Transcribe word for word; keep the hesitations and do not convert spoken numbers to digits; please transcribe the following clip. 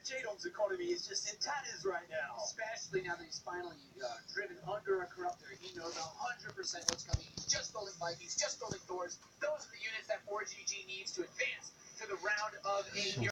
J-Dome's economy is just in tatters right now. Especially now that he's finally uh, driven under a corruptor. He knows one hundred percent what's coming. He's just building Vikings, just building Thors. Those are the units that four G G needs to advance to the round of eight.